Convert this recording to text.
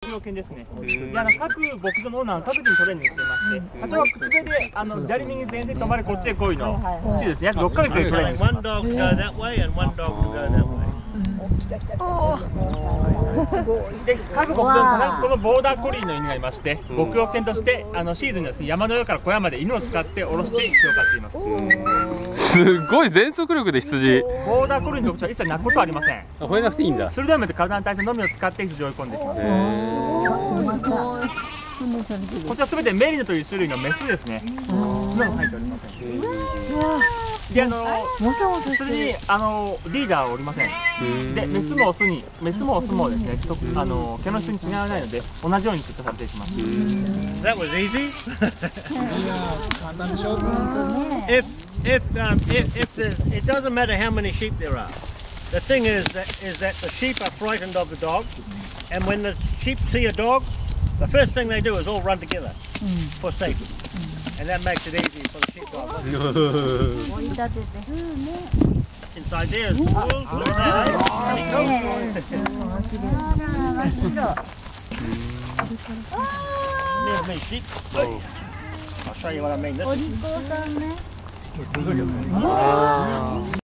用犬ですね。で、各牧場のオーナーは各自にトレーニングしていまして、例えば口笛で左右前線止まれこっちへ来いのシーですね。約6ヶ月でトレーニングしてます。で、各牧場の必ずこのボーダーコリーの犬がいまして、牧羊犬としてシーズンにはですね、山の上から小屋まで犬を使って下ろして牛を飼っています。 すごい全速力で羊。 ボーダーコリーの特徴は一切鳴くことはありません。 吠えなくていいんだ。 鋭い目で体の体勢のみを使って羊を追い込んでいきます。こちらすべてメリノという種類のメスですね。今も入っておりません。で、羊にリーダーはおりません。で、メスもオスもですね、毛の質に違いはないので、同じように出荷されていきます。 That was easy. It doesn't matter how many sheep there are. The thing is that the sheep are frightened of the dog, and when the sheep see a dog, the first thing they do is all run together for safety, and that makes it easy for the sheepdog. Inside there is wolves. Look at that, eh? There's me sheep. I'll show you what I mean. This is